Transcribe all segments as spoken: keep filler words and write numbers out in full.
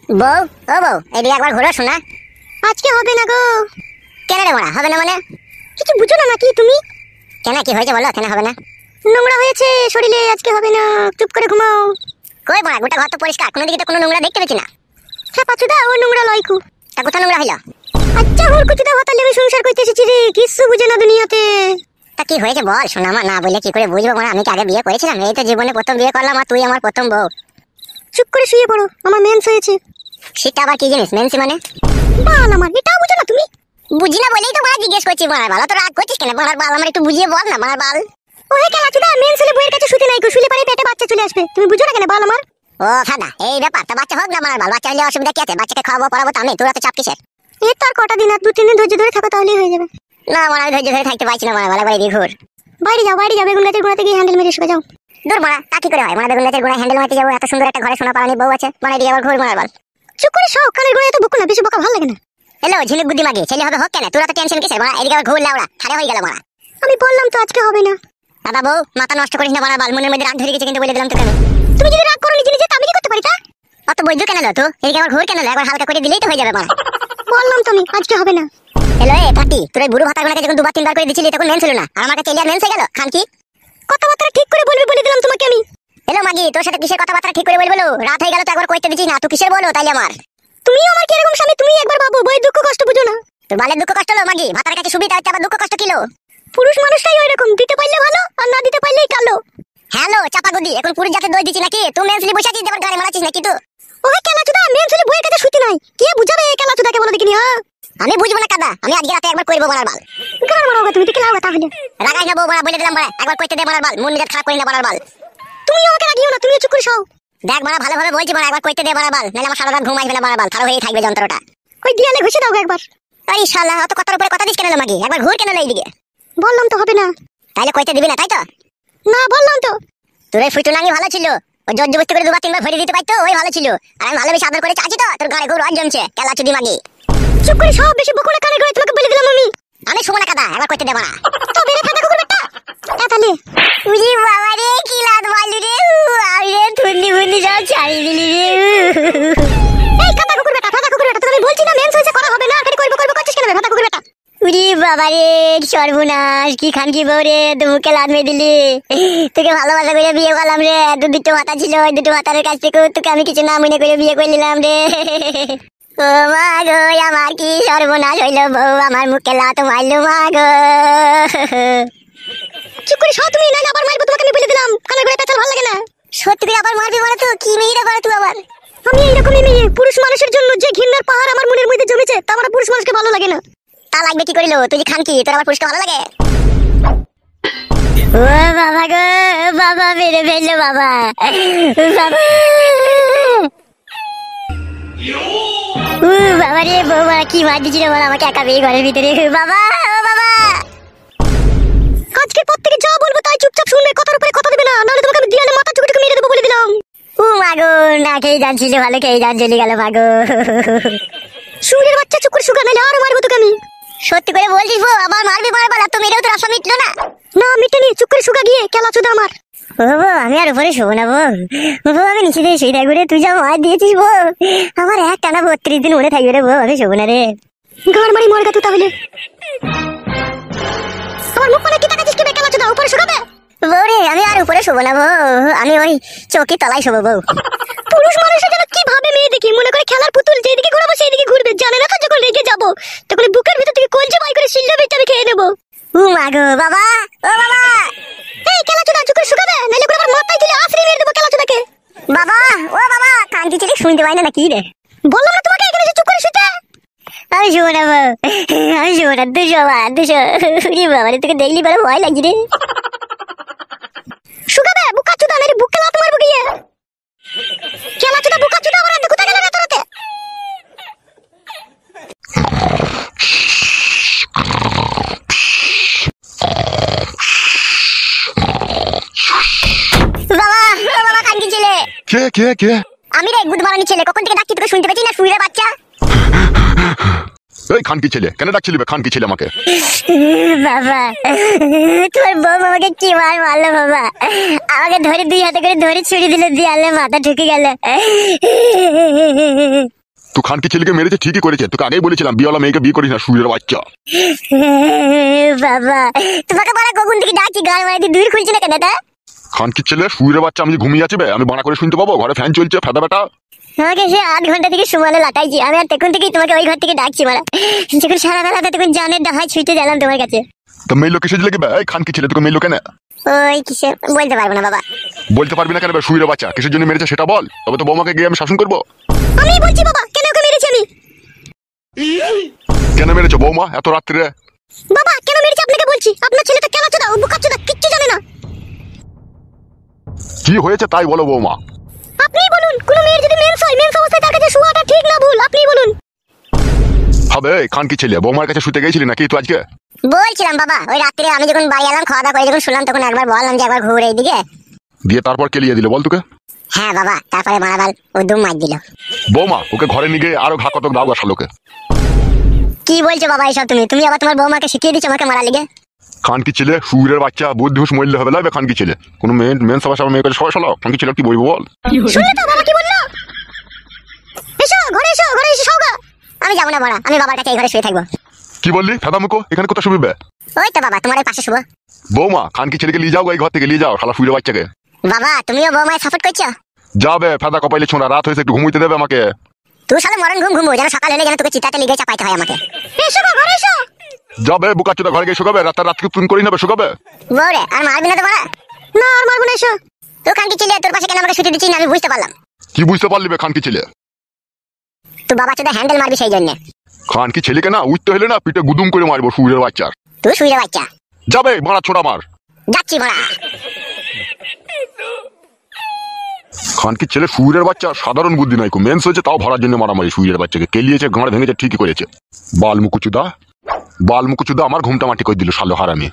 বউ ও বউ এদিকে একবার ঘুরো শোনা। আজকে হবে না গো। কেন রে বড়া হবে না মানে? কিছু বুঝো না নাকি তুমি? কেন কি হয়েছে বলো, কেন হবে না? নোংরা হয়েছে শরীরে, আজকে হবে না, চুপ করে ঘুমাও। কই বড়া, গোটা ঘর তো পরিষ্কার, কোনো দিকে তো কোনো নোংরা দেখতে পেছি না। হ্যাঁ পাচুদা, ও নোংরা লয়কু। তা কোথা নোংরা হইলো? আচ্ছা হুর কুচুদা হতালে আমি সংসার করতে এসেছি রে, কিছু বুঝে না দুনিয়াতে। তা কি হয়েছে বল শোনা, আমার না বলে কি করে বুঝবো বড়া? আমি কি আগে বিয়ে করেছিলাম? এই তো জীবনে প্রথম বিয়ে করলাম আর তুই আমার প্রথম বউ। চুপ করে শুয়ে পড়ো, আমার মেন্স হয়েছে। সেটা আবার কি জিনিস মেন্সি মানে? বাল আমার, এটাও বুঝো না তুমি? বুঝি না বলেই তো বড়া জিজ্ঞেস করছি। বড়ার বাল তো রাগ করছিস কেন? বড়ার বাল আমার একটু বুঝিয়ে বল না বড়ার বাল। ও হে কেলাচুদা, মেন্স হলে বইয়ের কাছে শুতে নাই গো, শুলে পারে পেটে বাচ্চা চলে আসবে, তুমি বুঝো না কেন বাল আমার? ও ফাদা এই ব্যাপার, তা বাচ্চা হোক না বড়ার বাল, বাচ্চা হলে অসুবিধা কি আছে? বাচ্চাকে খাওয়াবো পড়াবো তো আমি, তোরা তো চাপ কিসের? এই তো আর কটা দিন, আর দু তিন দিন ধৈর্য ধরে থাকো তাহলেই হয়ে যাবে। না বড়া আমি ধৈর্য ধরে থাকতে পারছি না বড়া, বলা করে দিয়ে ঘুর। বাইরে যাও, বাইরে যাও, বেগুন গাছের গোড়াতে গিয়ে হ্যান্ডেল মেরে শুয়ে যাও। দূর বড়া, তা কি করে হয়? মানে বেগুন গাছের গোড়ায় হ্যান্ডেল মারতে যাবো? এত সুন্দর একটা ঘরে সোনা পালানি বউ আছে, মানে দিয়ে আবার ঘুর বড়ার বাল। চুপ করে সব কানের গোড়ায় তো বকো না, বেশি বকা ভালো লাগে না। হ্যালো ঝিনুক বুদ্ধি মাগি, ছেলে হবে হোক কেন, তোরা তো টেনশন কিসের বড়া? এদিকে আবার ঘুর লাউড়া ছাড়ে হয়ে গেল বড়া। আমি বললাম তো আজকে হবে না। দাদা বউ মাথা নষ্ট করিস না বড়ার বাল, মনের মধ্যে রাগ ধরে গেছে কিন্তু বলে দিলাম তোকে আমি। তুমি যদি রাগ করো নিজে নিজে, তা আমি কি করতে পারি তা? অত বৈদ্য কেন লো তো? এদিকে আবার ঘুর কেন লো? একবার হালকা করে দিলেই তো হয়ে যাবে বড়া। বললাম তো আমি আজকে হবে না। হ্যালো এ পাটি, তোর এই বুড়ো ভাতার গোনাকে যখন দুবার তিনবার করে দিছিলি তখন মেন ছিল না, আর আমার কাছে এলিয়ার মেন হয়ে গেল খান কি? কথাবার্তা ঠিক করে বলবি বলে দিলাম তোমাকে আমি। হ্যালো মাগি, তোর সাথে কিসের কথাবার্তা ঠিক করে বলবো? রাত হয়ে গেল তো একবার কইতে দিছিস না, তুই কিসের বলো তাইলে আমার? তুমিও আমার কি এরকম স্বামী? তুমি একবার ভাবো, বই দুঃখ কষ্ট বুঝো না। তোর বালের দুঃখ কষ্ট হলো মাগি, ভাতার কাছে সুবিধা হচ্ছে আবার দুঃখ কষ্ট কিলো? পুরুষ মানুষটাই ওই রকম, দিতে পারলে ভালো আর না দিতে পারলেই কালো। হ্যালো চাপা গুদি, এখন পুরুষ জাতে দই দিছি নাকি? তুই মেন্সলি বসে আছিস দেবার গাড়ি মারাছিস নাকি তুই? ওই কেলাচুদা, মেন ছেলে বইয়ের কাছে শুতে নাই, কে বুঝাবে এই কেলাচুদাকে বলো দেখিনি? হ্যাঁ আমি বুঝবো না কাদা, আমি আজকে রাতে একবার করবো বড়ার বাল। গান মারাওগা তুমি, দেখে লাওগা তাহলে। রাগাই না বউ বড়া, বলে দিলাম বড়া, একবার কইতে দে বড়ার বাল, মন মেজাজ খারাপ করি না বড়ার বাল। তুমি আমাকে রাগিও না, তুমিও চুপ করে সও। দেখ বড়া ভালোভাবে বলছি বড়া, একবার কইতে দে বড়ার বাল, নাহলে আমার সারা রাত ঘুমাই ফেলে বড়ার বাল, খারাপ হয়েই থাকবে যন্ত্রটা। ওই দিয়ালে ঘষে দাও একবার। এই শালা অত কথার উপরে কথা দিস কেন লো মাগি? একবার ঘুর কেন লো এইদিকে? বললাম তো হবে না। তাইলে কইতে দিবি না তাই তো? না বললাম তো। তোর এই ফুটুনাঙ্গি ভালো ছিল, ওই জোর জবস্তি করে দুবার তিনবার ভরে দিতে পারতো, ওই ভালো ছিল। আর আমি ভালোবেসে আদর করে চাচ্ছি তো, তোর গাড়ি ঘুর জমছে কেলা চুদি মাগি। চুপ করে সব, বেশি বকো না, কানে গড়ে তোমাকে বলে দিলাম আমি। আমি শুবো না কাদা, একবার কইতে দে বড়া। তবে রে ফাটা কুকুর বেটা, এতালে উজি বাবা রে কি লাদ মারলি রে, আমি রে থুন্নি ফুন্নি সব ছাড়িয়ে দিলি রে। এই কাটা কুকুর বেটা, ফাটা কুকুর বেটা, তোকে আমি বলছি না মেন্স হইছে, করা হবে না, খালি কইবো কইবো করছিস কেন রে ফাটা কুকুর বেটা? উজি বাবা রে সর্বনাশ, কি খান কি বউ রে, তুই মুখে লাদ মেরে দিলি। তোকে ভালোবাসা করে বিয়ে করলাম রে, দু দুটো মাথা ছিল, ওই দুটো মাথার কাছ থেকে তোকে আমি কিছু না মনে করে বিয়ে করে নিলাম রে। ও মা গো আমার কি সর্বনাশ হইলো, বউ আমার মুখে লাত মারলো মা গো। চুপ করে সব, তুমি নাইলে আবার মারবো তোমাকে আমি বলে দিলাম, কানে গড়ে পেছাল ভালো লাগে না। সত্যি করে আবার মারবি মানে? তো কি মেয়েরা করে তুই আবার? আমি এইরকমই মেয়ে, পুরুষ মানুষের জন্য যে ঘৃণার পাহাড় আমার মনের মধ্যে জমেছে, তা আমার পুরুষ মানুষকে ভালো লাগে না। তা লাগবে কি করিল? তুই যে খান কি, তোর আবার পুরুষকে ভালো লাগে? ও বাবা গো, বাবা মেরে ফেললো বাবা, বাবা ও বাবা রে, বৌমা কি মার দিছিল বল আমাকে একা পেয়ে ঘরের ভিতরে। বাবা ও বাবা, আজকের পর থেকে যা বলবো তাই চুপচাপ শুনবে, কথার উপরে কথা দেবে না, নাহলে তোমাকে আমি দিয়ালে মাথা চুকে চুকে মেরে দেবো বলে দিলাম। ও মাগো, না খেয়ে যাচ্ছিল, ভালো খেয়ে যান চলে গেল মাগো। সুরের বাচ্চা, চুপ করে শুকা, নাহলে আরো মারবো তোকে আমি। সত্যি করে বলছিস বউ, আবার মারবি মারবার? আর তো মেরেও তো রাস্তা মিটলো না। না মিটেনি, চুপ করে শুকা গিয়ে কেলাচুদা আমার। ও বউ আমি আর উপরে শোবো না বউ, বউ আমি নিচে দিয়ে শুয়ে থাকবো রে, তুই যা মার দিয়েছিস বউ, আমার এক টানা বত্রিশ দিন মনে থাকবে রে বউ, আমি শোবো না রে। গাড় মারি মরগা তুই তাহলে। আমার মুখ মানে কি তাকাচ্ছিস কি বে কেলাচুদা, উপরে শুকাবে? বউ রে আমি আর উপরে শোবো না বউ, আমি ওই চৌকি তলায় শোবো বউ। পুরুষ মানুষের যেন কি ভাবে মেয়ে দেখি, মনে করে খেলার পুতুল, যেদিকে ঘুরাবো সেই দিকে ঘুরবে, জানে না তো যখন রেগে যাবো তখন বুকের ভিতর থেকে কলজে বাই করে শিল্লা বেচে আমি খেয়ে নেবো। ও মাগো বাবা, ও বাবা, এই কেলাচুদা চুপ করে শুকাবে, নাহলে করে আমার মাথায় তুলে আছড়ে মেরে দেবো কেলাচুদাকে। বাবা ও বাবা, কান্তি ছেলে শুনতে পাই না নাকি রে? বললাম না তোমাকে এখানে যে চুপ করে শুতে। আমি শোবো না বউ, আমি শোবো না, দুশো বা দুশো। বাবা রে তোকে দেখলি বড় ভয় লাগছে রে। শুকাবে বুকাচুদা, নাহলে বুকে লাত মারবো গিয়ে। কেলাচুদা বুকাচুদা আমার হাতে কোথায় গেল রে তোরাতে? বাবা ও বাবা, কান্তি ছেলে। কে কে কে? আমি রে গুদ মারানি ছেলে, কখন থেকে ডাকছি তোকে শুনতে পেয়েছি না শুইরে বাচ্চা? এই খানকি ছেলে, কেন ডাকছিলি বে খানকি ছেলে আমাকে? বাবা তোর বউ আমাকে কি মার মারলো বাবা, আমাকে ধরে দুই হাতে করে ধরে ছুরি দিলে, দিয়ে আলে মাথা ঢুকে গেল। তুই খানকি ছেলেকে মেরেছে ঠিকই করেছে, তোকে আগেই বলেছিলাম বিয়েওয়ালা মেয়েকে বিয়ে করিস না, সুরের বাচ্চা। বাবা তোমাকে বড় কখন থেকে ডাকি, গান মারি দিয়ে দূর খুলছে না কেন? তা খানকি ছেলে সুরের বাচ্চা, আমি যে ঘুমিয়ে আছি বে, আমি বানা করে শুনতে পাবো? ঘরে ফ্যান চলছে, ফেদা বেটা। আমাকে সে আধ ঘন্টা থেকে সুমালে লাটাইছি আমি, আর তখন থেকেই তোমাকে ওই ঘর থেকে ডাকছি মারা। যখন সারা বেলাতে তখন জানের ডাহাই ছুটে গেলাম তোমার কাছে। তো মেয়ে কিসে লেগে বে? এই খানকি ছেলে তোকে মেয়ে কেন? ওই কিসে বলতে পারবো না বাবা। বলতে পারবি না কেন বে? সুরের বাচ্চা কিসের জন্য মেরেছে সেটা বল, তবে তো বৌমাকে গিয়ে আমি শাসন করবো। আমি বলছি বাবা, কেন ওকে মেরেছি আমি? কেন মেরেছো বৌমা এত রাত্রে? বাবা কেন মেরেছি আপনাকে বলছি। আপনার ছেলেটা কেন চোদা, ও বুকা চোদা, কিচ্ছু জানে না। কি হয়েছে তাই বলো বৌমা। আপনিই বলুন, কোন মেয়ের যদি মেন্স হয়, মেন্স অবস্থায় তার কাছে শোয়াটা ঠিক না ভুল, আপনিই বলুন। হবে খানকি ছেলে, বৌমার কাছে শুতে গেছিলি নাকি তুই আজকে? বলছিলাম বাবা, ওই রাত্রে আমি যখন বাড়ি এলাম খাওয়া দাওয়া করে যখন শুনলাম, তখন একবার বললাম যে একবার ঘুরে এইদিকে। দিয়ে তারপর কেলিয়ে দিল বল তোকে? হ্যাঁ বাবা, তারপরে মারাবাল ও দুম মার দিল। বৌমা ওকে ঘরে নিয়ে গিয়ে আরো ঘা কতক দাও আসা লোকে। কি বলছো বাবা এসব তুমি? তুমি আবার তোমার বৌমাকে শিখিয়ে দিচ্ছ আমাকে মারা লিগে? খানকি ছেলে সুরের বাচ্চা, বুদ্ধি হুঁশ মরলে হবে লাগবে খানকি ছেলে। কোনো মেয়ে মেন সবার সবার মেয়ে কাছে সবাই শোনাও, খানকি ছেলে কি বলবো বল? শুনলে তো বাবা কি বললো? এসো ঘরে, এসো ঘরে, এসে শোগা। আমি যাবো না বড়া, আমি বাবার কাছে এই ঘরে শুয়ে থাকবো। কি বললি ফেদা মুখো? এখানে কোথায় শুবি বে? ওই তো বাবা তোমার পাশে শুভ। বৌমা খানকি ছেলেকে নিয়ে যাও, এই ঘর থেকে নিয়ে যাও শালা সুরের বাচ্চাকে। বাবা তুমিও বৌমায় সাপোর্ট করছো? যাবে ফেদা কপাইলে ছোঁড়া, রাত হয়েছে একটু ঘুমুইতে দেবে আমাকে। তুই সালে মরণ ঘুম ঘুমো, যেন সকাল হলে যেন তোকে চিতাতে লিগে চাপাইতে হয় আমাকে। এসো গো ঘরে, এসো। যাবে বুকা চোদা, ঘরে গিয়ে শুকাবে, রাত রাতকে তুন করি নেবে শুকাবে। বউরে আর মারবি না তো বড়া? না আর মারবো না, এসো। তুই খানকি ছেলে, তোর পাশে কেন আমাকে শুতে দিচ্ছিস না আমি বুঝতে পারলাম। কি বুঝতে পারলি বে খানকি ছেলে? তুই বাবা চোদা হ্যান্ডেল মারবি সেই জন্য। খানকি ছেলেকে না উঠতে হলে না পিঠে গুদুম করে মারবো সুরের বাচ্চার। তুই শুয়ে বাচ্চা। যাবে মারা ছোড়া মার। যাচ্ছি বড়া। খানকি ছেলে সুরের বাচ্চা, সাধারণ বুদ্ধি নাই, মেন্স হয়েছে তাও ভরার জন্য মারামারি। সুরের বাচ্চাকে কেলিয়েছে, গাঁড় ভেঙেছে, ঠিকই করেছে। বাল মুকুচুদা, বাল মুকুচুদা আমার ঘুমটা মাটি করে দিল শালো হারামি।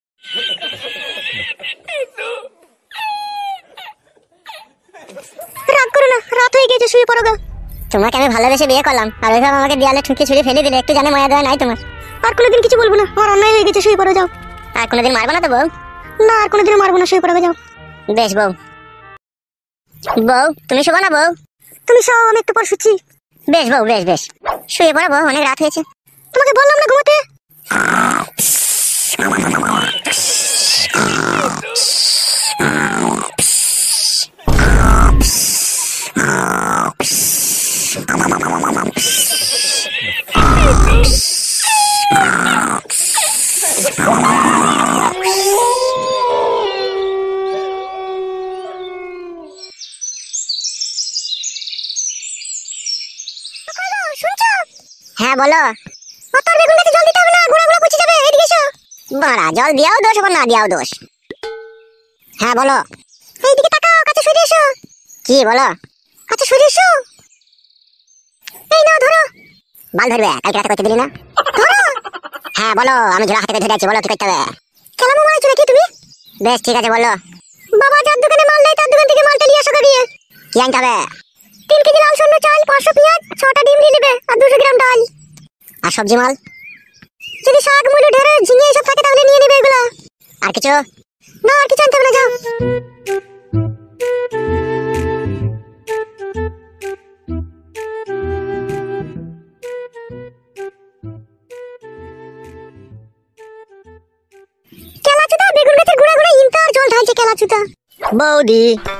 রাগ করো না, রাত হয়ে গেছে, শুয়ে পড়ো গা। তোমাকে আমি ভালোবেসে বিয়ে করলাম, আর ওইভাবে আমাকে দেয়ালে ঠুকে ছুড়ে ফেলে দিলে, একটু জানে মায়া দেওয়া নাই তোমার? আর কোনোদিন কিছু বলবো না, আমার অন্যায় হয়ে গেছে, শুয়ে পড়ো যাও। আর কোনোদিন মারবো না তো বউ? না আর কোনোদিনও মারবো না, শুয়ে পড়ো যাও। বেশ বউ। বউ তুমি শোবো না বউ? তুমি সব, আমি একটু পর শুচ্ছি। বেশ বউ, বেশ বেশ শুয়ে পড়ো বউ, অনেক রাত হয়েছে। তোমাকে বললাম না ঘুমাতে। হ্যাঁ বলো। তোর বেগুন গাছে জল দিতে হবে না, গোড়া গোড়া পচে যাবে, এদিকে এসো। বাড়া জল দিয়াও দোষ আবার না দিয়াও দোষ। হ্যাঁ বলো। এইদিকে তাকাও, কাছে সরে এসো। কি বলো? কাছে সরে এসো। এই নাও ধরো। বাল ধরবে? কালকে রাতে করতে দিলি না? ধরো। হ্যাঁ বলো, আমি ঝোলা হাতে করে ধরে আছি, বলো কি করতে হবে? কেলামো মারাইছো নাকি তুমি? বেশ ঠিক আছে বলো। বাবা যার দোকানে মাল নেই তার দোকান থেকে মালটা নিয়ে আসো গিয়ে। কি আনতে হবে? তিন কেজি লাল সন্ন্য চাল, পাঁচশো পেঁয়াজ, ছটা ডিম নিয়ে নেবে, আর দুশো গ্রাম ডাল। আর সবজি মাল? যদি শাক, মুলো, ঢেঁড়স, ঝিঙে এসব থাকে তাহলে নিয়ে নেবে এগুলা। আর কিছু? না আর কিছু আনতে হবে না, যাও। কেলাচুদা বেগুন গাছের গোড়া গোড়া ইন্টার জল ঢালছে কেলাচুদা। বৌদি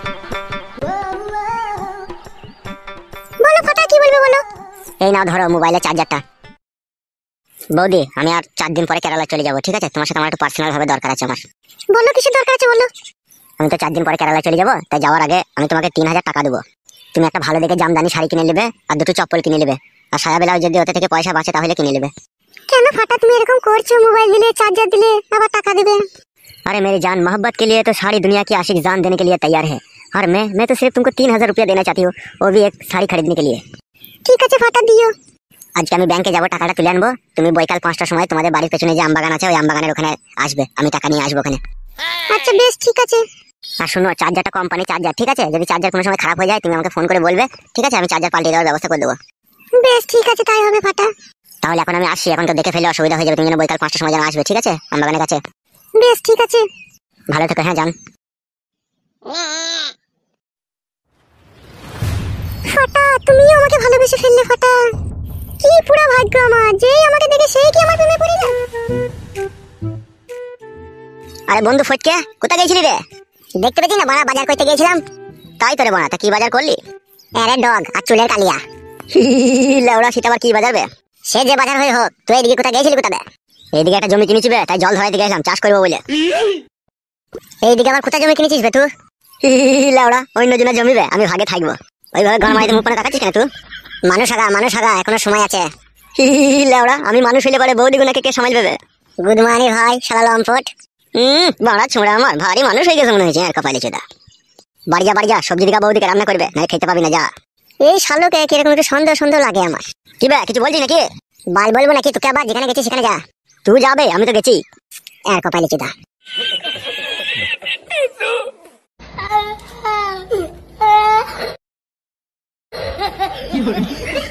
বলো ফাটা, কি বলবে বলো। এই নাও ধরো মোবাইলের চার্জারটা। বৌদি আমি আর চার দিন পরে কেরালা চলে যাবো, ঠিক আছে? তোমার সাথে আমার একটু পার্সোনাল ভাবে দরকার আছে আমার। বলো কিসের দরকার আছে বলো। আমি তো চার দিন পরে কেরালা চলে যাবো, তাই যাওয়ার আগে আমি তোমাকে তিন হাজার টাকা দেবো। তুমি একটা ভালো দেখে জামদানি শাড়ি কিনে নেবে, আর দুটো চপ্পল কিনে নেবে, আর সায়া বেলাও যদি ওতে থেকে পয়সা বাঁচে তাহলে কিনে নেবে। কেন ফাটা তুমি এরকম করছো? মোবাইল দিলে, চার্জার দিলে, আবার টাকা देবে। अरे मेरी जान, मोहब्बत के लिए तो सारी दुनिया की आशिक जान देने के लिए तैयार है, और मैं मैं तो सिर्फ तुमको तीन हजार रुपया देना चाहती हूँ, वो भी एक साड़ी खरीदने के लिए। ঠিক আছে ফাটা দিও। আজকে আমি ব্যাংকে যাবো, টাকাটা তুলে আনবো। তুমি বৈকাল পাঁচটার সময় তোমাদের বাড়ির পেছনে যে আমবাগান আছে ওই আমবাগানের ওখানে আসবে, আমি টাকা নিয়ে আসবো ওখানে। আচ্ছা বেশ ঠিক আছে। আর শুনো, চার্জারটা কোম্পানি চার্জার, ঠিক আছে? যদি চার্জার কোনো সময় খারাপ হয়ে যায় তুমি আমাকে ফোন করে বলবে, ঠিক আছে? আমি চার্জার পাল্টে দেওয়ার ব্যবস্থা করে দেবো। বেশ ঠিক আছে, তাই হবে ফাটা। তাহলে এখন আমি আসছি, এখন তো দেখে ফেলে অসুবিধা হয়ে যাবে, তুমি যেন বৈকাল পাঁচটার সময় যেন আসবে, ঠিক আছে? আমবাগানের কাছে। বেশ ঠিক আছে। ভালো থেকো, হ্যাঁ যান। ফাটা, তুমিও আমাকে ভালোবেসে ফেললে ফাটা। কি পুরা ভাগ্য আমার, যেই আমাকে দেখে সেই কি আমার প্রেমে পড়ে যায়। আরে বন্ধু ফটকে, কোথায় গেছিলি রে? দেখতে পেয়েছি না, বাড়া বাজার করতে গেছিলাম। তাই তোরে বাড়া, তা কি বাজার করলি? আরে ডগ আর চুলের কালিয়া। লেওড়া, সেটা আবার কি বাজারবে? সে যে বাজার হয়ে হোক, তুই এদিকে কোথায় গেছিলি কোথায়? এইদিকে একটা জমি কিনেছি বে, তাই জল ধরাইতে গেছিলাম চাষ করবো বলে। এইদিকে আবার কোথায় জমি কিনেছিস বে তুই? লেওড়া, অন্য জনের জমি বে, আমি ভাগে থাকবো। ওইভাবে ঘর মারিতে মুখ পানে তাকাচ্ছিস কেন তুই? মানুষ আগা, মানুষ আগা, এখনো সময় আছে। লেওড়া, আমি মানুষ হইলে পরে বৌদি গুনাকে কে সামাল পাবে? গুড মর্নিং ভাই, শালা লম্পট। হুম, বাড়া ছোঁড়া আমার ভারী মানুষ হয়ে গেছে মনে হয়েছে আর কপালে চোদা। বাড়ি যা, বাড়ি যা, সবজি দিকা বৌদিকে রান্না করবে, না খেতে পাবি না, যা। এই শালোকে কিরকম একটু সন্দেহ সন্দেহ লাগে আমার। কি বে, কিছু বলছি নাকি? বাল বলবো নাকি তোকে? আবার যেখানে গেছিস সেখানে যা। তুই যাবে, আমি তো গেছি। আর কপালে চোদা।